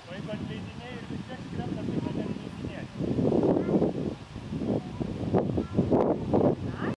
Oi contliniai ir vis tiek skrenda, tai vandens lydiniai.